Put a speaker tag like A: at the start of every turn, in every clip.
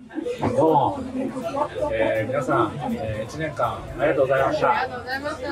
A: どうも、皆さん、1年間ありがとうございました。
B: ありがとうございました。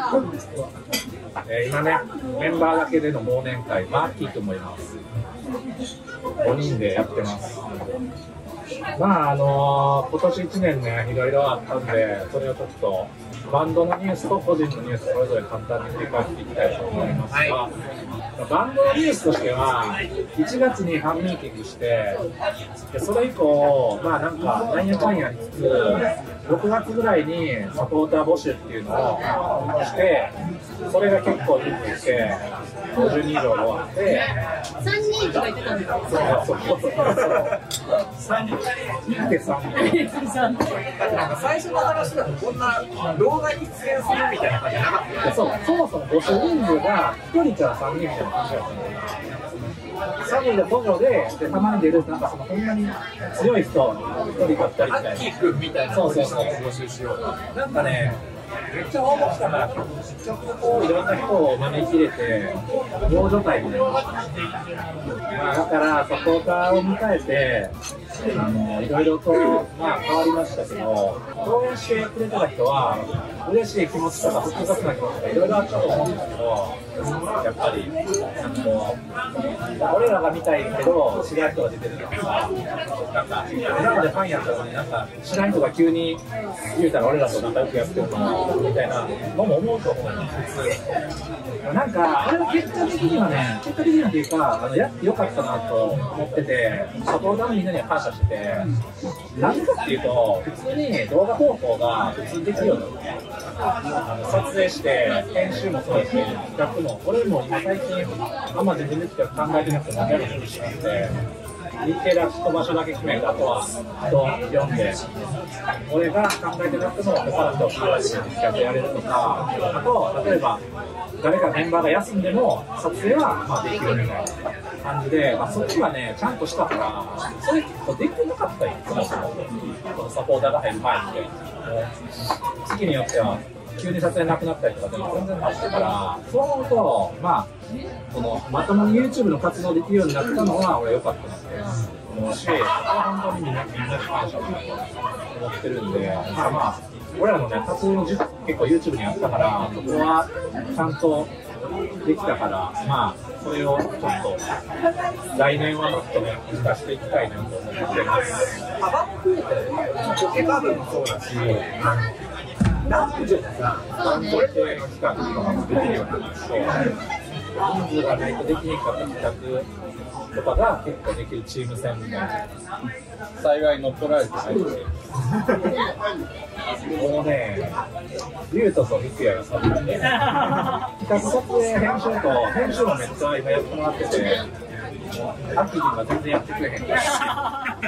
A: 今ね、メンバーだけでの忘年会、マーキーと思います。5人でやってます。まあ今年1年ね、いろいろあったんで、それをちょっとバンドのニュースと個人のニュースそれぞれ簡単に振り返っていきたいと思いますが、バンドのニュースとしては1月にファンミーティングして、でそれ以降、まあなんやかんやりつつ6月ぐらいにサポーター募集っていうのをして、それが結構出てきて50人以上終わって、
B: 3人とか言ってたんですよ。
A: 3人で3人
C: 最初の話だとこんな動画に出演するみたいな感じじゃなかった。
A: そもそも募集人数が1人から3人みたいな感じだったので、3人で補助でたまに出る、なんかほんまに強い人1人だったりみたいな、
C: アッキー君みたいな
A: そう
C: 募集しよう。
A: なんかね、めっちゃ応募したから、ちょっとこういろんな人を招き入れて、大所帯みたいな。まあだからサポーターを迎えて、いろいろとまあ変わりましたけど、応援してくれた人は嬉しい気持ちとか複雑な気持ちとかいろいろあったと思うんですけど、やっぱり俺らが見たいけど知らない人が出てるとかさ、なんか今までファンやったのになんか知らない人が急に言うたら俺らと仲良くやってるのみたいなのも思うと思うんです普通。なんかあれは結果的にはっていうかやってよかったなと思ってて、サポーターのみんなには感謝してて、なんでかっていうと普通に動画投稿が普通にできるようになって、撮影して編集もそうだし企画も、俺も今最近あんま自分で企画考えてなくてもやるようにしてるんで、日程だけと場所だけ決めて、あとは人呼んで俺が考えてなくても他の人を企画やれるとか、あと例えば誰かメンバーが休んでも撮影はまあできるみたいな感じで、そっちはねちゃんとしたから、それ結構できてなかったりとか、このサポーターが入る前に時期によっては急に撮影なくなったりとかでも全然なってから、そう思うとまともに YouTube の活動できるようになったのは俺良かったなって思うし、本当にみんなに感謝を思ってるんで、まあ俺らのね活動の結構 YouTube にあったから、そこはちゃんとできたから、まあそれをちょっと来年はもっとね生かしていきたいなと思ってます。
C: 幅も増えて、ポケカードもそうだし、男女がさ、
A: これ系の企画とかもできるようになって、人数がないとできにくかった企画とかが結構できるチーム戦みたいな、幸い乗っ取られてないし、もうね、リュウトとミクヤがさ、企画撮影、編集もめっちゃ今やってもらってて、アキリンが全然やってくれへんから、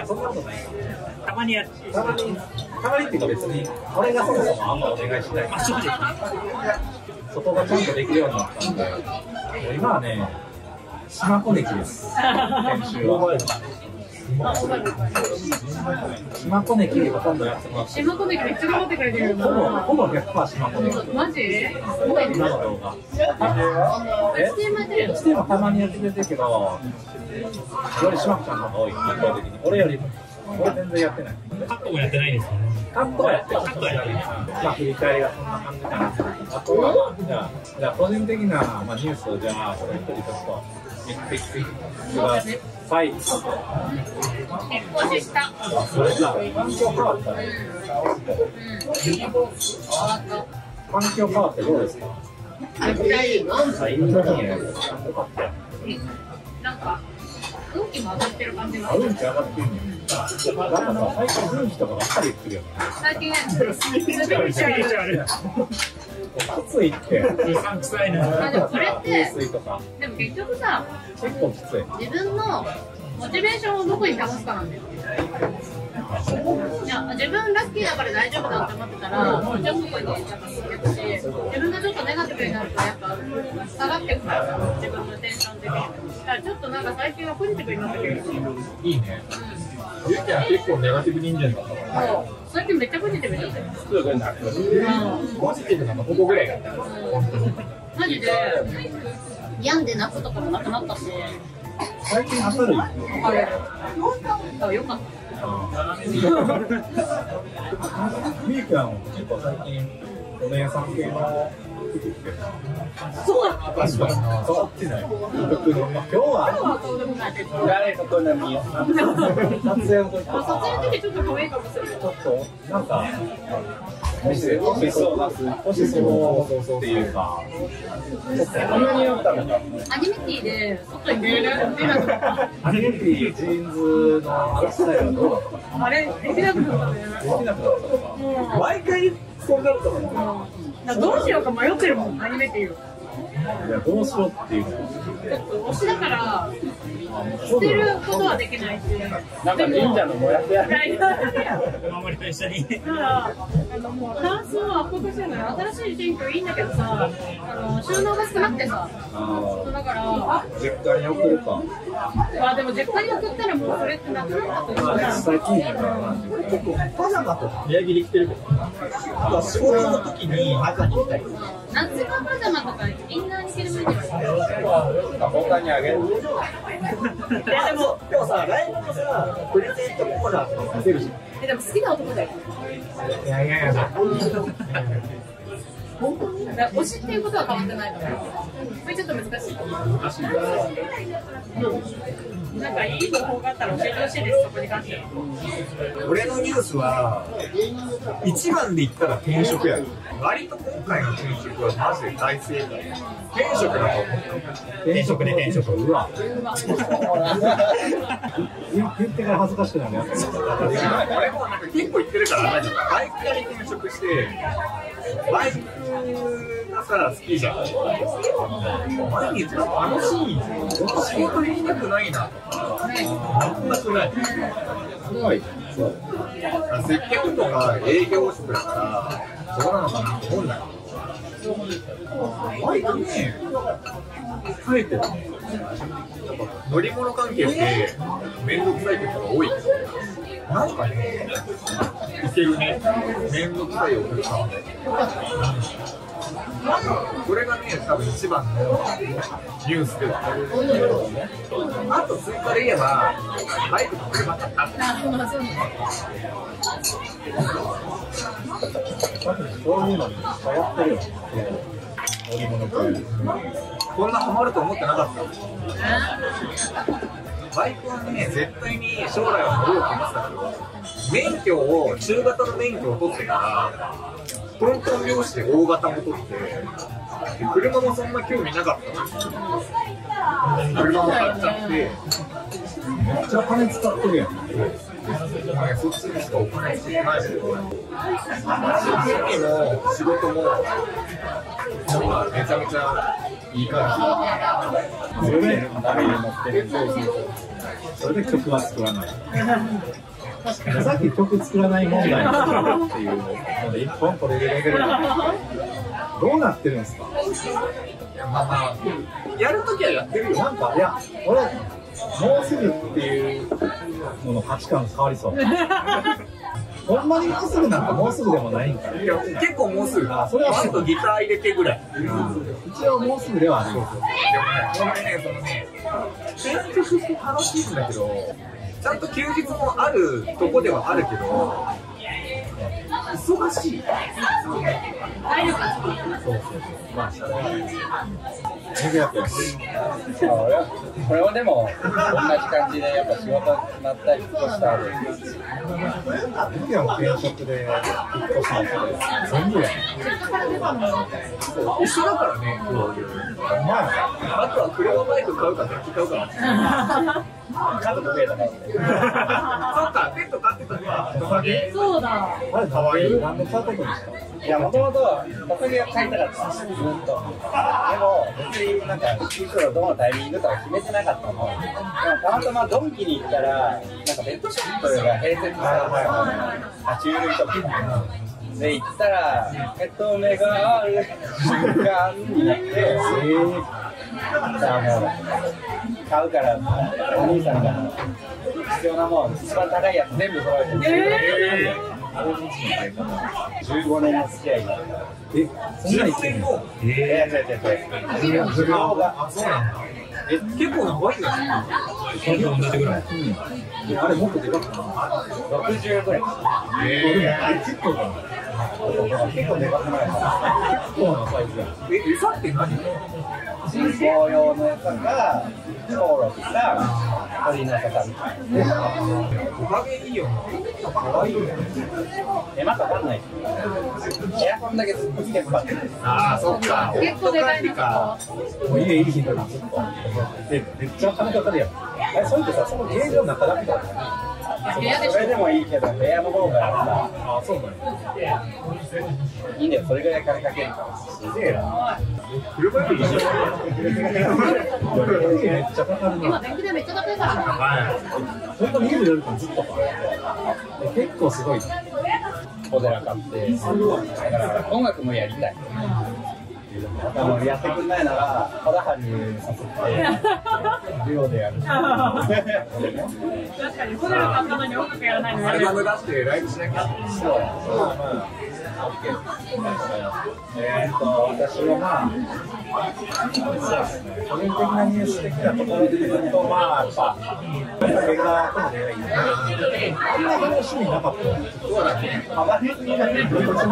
A: そんなことない。
D: たまにやる。
A: たまにっていうか別に俺がそもそもあんまお願いしないから、そこがちゃんとできるようになったんで、今はね島子ネキです。編集は島子ネキでほとんどやってます。
B: 島子ネキめっちゃ頑張ってくれてる。
A: ほぼ 100% 島子ネキ。
B: マジ？
A: 今の動画ステもたまにやってくれてるけど、より島子ちゃんの方が多い、圧倒的に。俺全然やってない。
D: カットもやってないですよね。
A: カットはやってる。まあ振り返りがそんな感じかな。あとはじゃあ個人的なニュースをじゃあ俺一人ちょっと言ってください。
B: 引っ越しした。
A: それじゃあ環境変わったね。環境変わってどうですか？
B: めっちゃいい。
A: よかったよ。
B: なんか運気も上がってる感じが。
A: 運気上がってるね。なんかさ、最近運気とかばっかり言ってるよね。
B: 最近
A: 暑いって。
D: うさんくさいな。
B: でもこれって
A: 水とか。
B: でも結局さ、
A: 結構きつい。
B: 自分のモチベーションをどこに保つかなんだよ。いや自分ラッキーだから大丈夫だって思ってたら、もうちょっとここにやっぱ続けて、自分がちょっとネガティブになるとやっぱ下がってくから自分のテンション的に。だからちょっとなんか最近はポジティブになってくる。
A: いいね。ゆうちゃん結構ネガティブ人間だったから。
B: 最近めっちゃポジティブになってる。
A: ポジティブなのここぐらいだった。
B: マジで病んで泣くとかもなくなったし。
A: 最近明るい。
B: あ、よかった。
A: ミークは結構最近お姉さん系の服着てる。
B: そうだ。
A: 確かに変わってない。今日は
B: そうでもないけど。
C: 誰とこのみよ。撮影の時。
B: 撮影の時ちょっと可愛いかもしれない。
A: ちょっとなんか欲しそうっていうか。
C: こんなにやったのか。
B: アニメティで外に出なくなった。
A: アニメティジーンズのスタイルはどうだった？
B: あれできなくなったね。
A: できなくなったのか。
C: 毎回そうなったの。
B: どうしようか迷ってるもん、アニメティを。
A: いやどうしろっていうの。
B: 推しだから捨てることはできないし。
C: なんか忍者のもやつや。
D: お守りと一緒に。
B: だからもうタンスを圧迫してるのよ。新しい新居いいんだけどさ、収納が少なくてさ。だから
A: 実家に送るか。
B: でも実家に送ったらもうそれってなくなったと思う。
A: 最近だからな。
C: 結構パジャマとか部屋着で着てるけど。仕事の時に中に着たり。
B: 夏のパジャマとかインナーに着る分にはいい。
C: 他にあげる。でも今日さライブのさプレゼントコーナーとか見せるじゃん。
B: でも好きな男だよ。
A: いや。
B: 推しっていうことは変わってないから。これちょっと難しい。なんかいい方法があったら教えてほしいです。そこに関しては。
C: 俺のニュースは一番で言ったら転職やる。割と今回の転職はマジで大正解。転職だと思う。
D: 転職で転職。
A: うわ。言ってから恥ずかしくなるやつ。
C: 俺もなんか結構言ってるからバイク屋に転職してバイクがさ好きじゃん。毎日楽しい。仕事行きたくないなとか全くない。
A: すごい。
C: 接客とか営業職だからそうなのかなと思うんだよ。割とね増えてる。乗り物関係って面倒くさいことが多いけどなんかねいけるね。面倒くさいお客さんこれがね多分一番のニュースではあと追加で言えばバイクと車だった
A: そういうのに流行ってるよね。乗り物系。
C: こんなハマると思ってなかった。バイクはね、絶対に将来は乗ろうと思ってたけど、免許を、中型の免許を取ってから、トントン拍子で大型も取って、車もそんな興味なかったの。車も買っちゃって、
A: めっちゃ金使ってるやん。
C: そっちにしかお金使ってないけど、趣味も仕事も、めちゃめちゃいい感じ。
A: それでそれで曲は作らない。さっき曲作らない問題っていうので一本取れるレベルどうなってるんですか？
C: まあやるときはやってるよ。
A: なんかいや俺もうすぐっていうのの価値観変わりそう。ほんまにもうすぐなんかもうすぐでもないんか。
C: いや結構もうすぐ。
A: それは
C: ちょっとギター入れてぐらい。
A: 一応もうすぐではある。
C: でもね、転職して楽しいんだけど、ちゃんと休日もあるとこではあるけど、忙しい。
A: まあそれは
E: 俺はでも同じ感じでやっぱ仕事になったりとかしたら
A: 僕らも転職で引っ越しなんて全部やん。
C: 一緒だからね。あとは車バイク買うか電気買うか。
E: 家族増えたからね。
C: そっか、ペット飼ってたね。
B: そうだ。
A: あれ可愛い。なんで買うことにしたの？
E: いや、もともとトカゲを飼いたかったずっと。でも別になんかいつどのタイミングとか決めてなかったの。でもたまたまドンキに行ったらなんかペットショップが併設されてたの。爬虫類とか。で行ったらペット目がある瞬間になって、じゃあもう買うからお兄さんが必要なもん一番高いやつ全部揃えて15年の付き合いが。
A: そんなに言ってんの？
E: 顔が
C: そうなんだ。 結構長いんだね。
D: 同じぐらい。
A: あれもっとでかくな
E: 60ぐらい。
A: 結構だな。
E: 結構でかくないか
A: 結構なサイズだよ。
C: 餌って何？
E: 人工用の餌がコオロギか鳥の餌かみたいな。
C: おかげいいよな。可愛いよね。
E: 手間かかんないし。エアコンだけつけば。
C: ああ、そっか。
B: 結構でかいのか。
A: もう家いい日だな、ずっと。で、めっちゃ金かかるやん。それってさ、そのゲージの中だけだからね。
B: 部屋でし
E: それでもいいけど、部屋の方が
A: あ、そうなんや。
E: いいんだよ、それぐらい金かけるから。すげえな。
C: 車よりいいじゃん。
A: めっちゃかかるな。
B: 今電気代めっちゃ高いからね。
A: ほんと家でやるとずっとか。結構すごい。
E: 小寺買って。だから音楽もやりたい。やってくんないなら、肌張りさせて、寮でやる。
B: 確かに、ホテル買ったのに音楽やらないの
C: アルバム出してライブしなきゃ。
E: そうや。
A: 私はまあ、個人的なニュース的なところで言うと、まあ、やっぱ、結果がこの出会いね。あんなに趣味なかったよ。
C: そうだね。
E: 幅広になってる。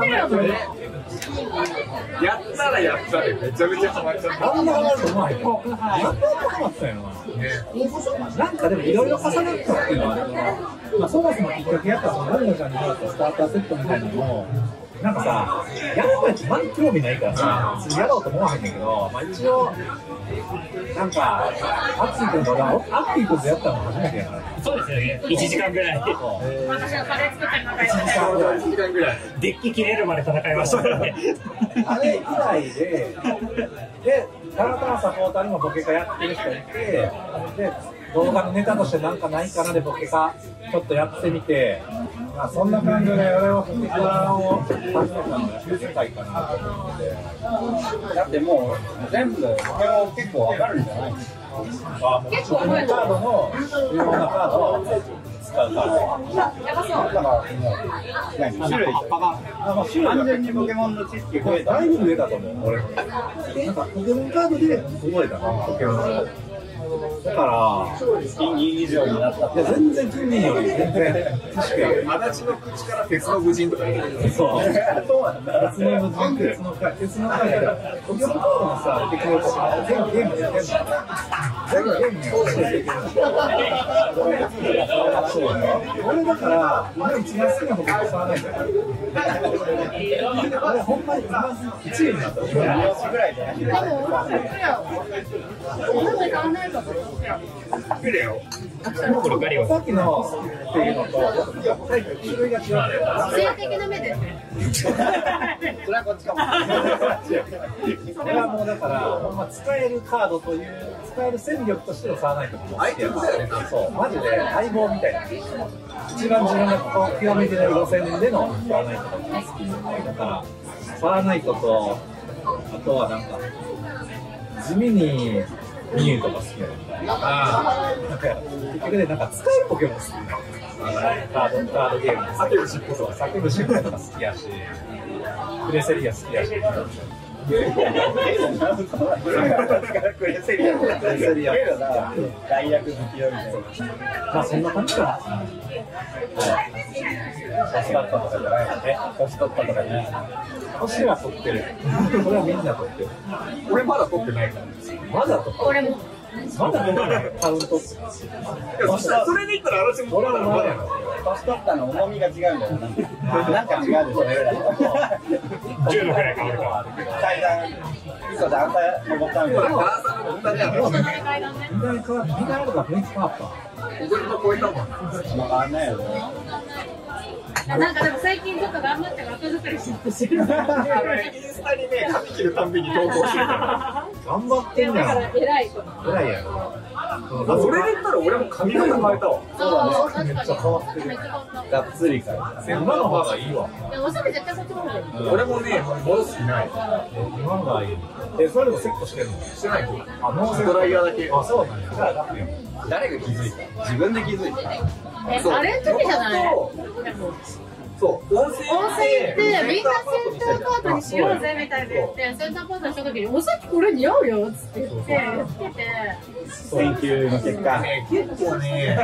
C: やったらやったでめちゃめちゃハマっちゃった。
A: あんなハマると思わへん。やっとハマったよな。なんかでもいろいろ重なったっていうのは、まあ、そもそもきっかけやったその成野ちゃんにもらったスターターセットみたいなのも、なんかさ、やっぱりまん興味ないからさ、別にやろうと思わへんねんけど、まあ一応、なんか、アッキー君とアッキー君とやったの初めてやから。
D: そうですよね。1時間ぐらい。
B: 私がカレー作ったりなんかやってたよ。
C: 1時間ぐらい。
D: デッキ切れるまで戦いましたからね。
A: あれ以来で、たまたまサポーターにもボケカやってる人いて、で、動画のネタとしてなんかないかなでボケカちょっとやってみて、まあ、そんな感じで俺はボケカを始めたのが9世界かなと思って。
E: だってもう、全部、これも結構わかるんじゃない？
B: 結構覚えてる。
A: カードの重要なカードを使うカード。
B: やばそう。
E: だからもう、種類
A: 葉っぱが、まあ、種類
E: 単純にポケモンの知識増えた。
A: だいぶ増えたと思う、俺も。なんかポケモンカードで覚えたな、ポケモンを。だから
E: 金銀以上になったっ
A: いや全然金銀より全然知識が
C: 足立の口から鉄の武人とか言う
A: そう
E: そうなんだ。
A: 鉄の武人鉄の回ポケモンカードのさテクノロジー全部ゲームでやってんの全部ゲームに落ちていける俺だから今一番好きなポケモン触らないんだよ俺ほんまに今1位になった
E: 4つぐらいで。
B: 多分、なんで変わんないかと思って。
C: 来るよ。
D: これガリオ
A: さっきのっていうのとタイプ種類が違うんだよ
B: 性的な目で。
E: それはこっちかも。
A: これはもうだから、ほんま使えるカードという、使える戦力としてのサーナイトも好きやから、そう、マジで相棒みたいな。一番自分がこう極めてる路線でのサーナイトが好きだから、サーナイトと、あとはなんか、地味にミュウとか好きやね。なんか結局ね、なんか使えるポケモン好きなの。カードゲームで
C: 叫ぶ尻尾とか。
A: 叫ぶ尻尾とか好きやし、クレセリア好きやし。
E: クレセリア大役好きよみたいな。
A: まあそんな感じかな。
E: 年取ったとかじゃないのね。年取ったとかじゃない。
A: 年は取ってる。これはみんな取ってる。
C: 俺まだ取ってないから。
A: まだとか。
B: 俺も。
A: まだ取ってない。カウント。
C: いや、それで言ったら私も
A: 俺はまだやろ。
E: 年取ったの重みが違うんだよな。なんか違うでしょ、俺らと。
D: 10度くらい変わるか。
E: 階段、そう段差登ったみたいな。
C: ダンサーの問題だよ。
B: 大会だね。
A: みんな変わった。みんなとか雰囲気変わった。
C: 踊りも超えたもん。
E: 変わんないよね。
B: なんかでも最近ちょっと頑張って枠作りしようとしてる。
C: インスタにね、髪切るたんびに投稿してるか
A: 頑張ってん
B: だから
A: やん。
B: 偉い子。
A: 偉いやろ。
C: ら。それで言ったら俺も髪型変えたわ。
B: そうだね。
A: めっちゃ変わってる。
B: めっちゃ変わった。
E: がっつりから。
A: 今の方がいいわ。
B: いや、おしゃれ絶対こっちの方がいい。
C: 俺もね、戻す気ない。
A: 今のがいい。それもセットしてるの。
C: してないと。
A: あ、ノーセッ
C: ド
A: ト。
C: ライヤーだけ。
A: あ、そうなんや。じゃあ楽よ。
E: 誰が気づいた？自分で気づいた。
B: あれの時じゃない？
C: そう、温泉
B: 温泉行って、みんなセンタターパートにしようぜみたいな言ってセンターパートにした時におさっきこれ似合うよっつって言ってつけて
E: 研究の結果
C: 結構ね、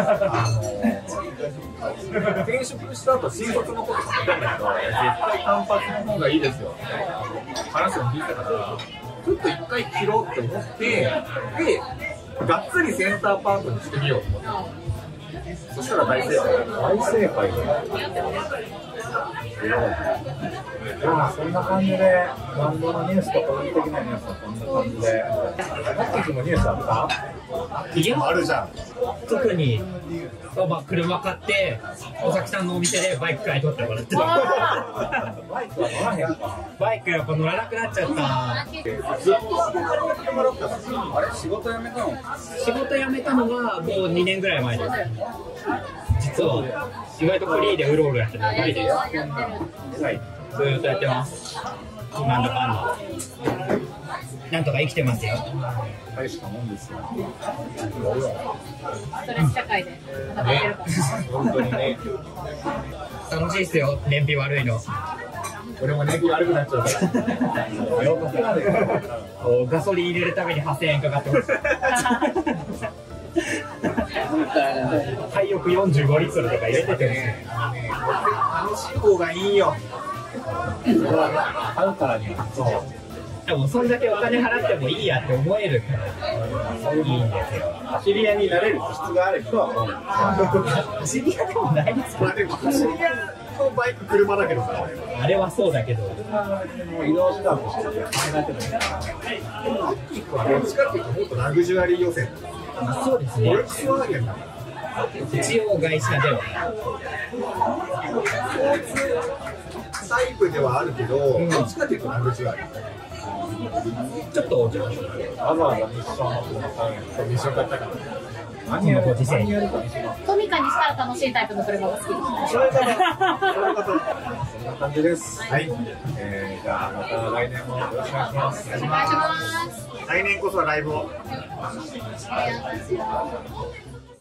C: 転職した後新卒のこと聞いたんだけど、絶対単発の方がいいですよ話を聞いたから、ちょっと一回切ろうって思って、でがっつりセンターパートにしてみようと思って、そしたら大正解。
A: 大正解でもそんな感じで、バンドのニュースと個人的なニュースはこんな感じで、マッキー君もニュースあった？
D: いや、あるじゃん。特に、車買って、尾崎さんのお店でバイク買い取ってもらってた。
A: バイクは乗らへんか。
D: バイクやっぱ乗らなくなっちゃった。
C: ずっと憧れてもらったの。
E: あれ仕事辞めたの？
D: 仕事辞めたのがもう2年ぐらい前です。実は、意外とフリーでうろうろやってたばかりです。ずーっとやってます。なんだかんだ。なんとか生きてますよ。
A: 大したもんですよ。
B: ストレス社会で働けるか
A: 本当にね。
D: 楽しいっすよ、燃費悪いの。
C: 俺も燃費悪くなっちゃうから
D: ガソリン入れるために8000円かかってます。廃浴45リットルとか入れててね。
C: 楽しい方がいいよ。
A: 買うからには。そう。
D: でもそんだけお金払ってもいいやって思えるからいいんですよ。
E: 走り屋になれる気質がある人は
D: 走り屋でもないです
C: まあでも走り屋のバイク車だけどさ、
D: あれはそうだけど。
A: 移動手段として考えてもいいかな。
C: どっちかっていうともっとラグジュアリー予選。
D: そうですね。
C: フォルクスワーゲンだ。
D: 一応外車では。
C: タイプではあるけど、どっちかっていうとラグジュアリー。
D: ちょっと
A: わざわざミッションの車買う
C: ミッション買ったから。
A: 何やるか何やるかにします。
B: トミカにしたら楽しいタイプの車が好きです。
C: それが
A: そんな感じです。
C: はい。
A: じゃあまた来年もよろしくお願いします。
B: お願いします。
C: 来年こそはライブを。
B: ありがとうございます。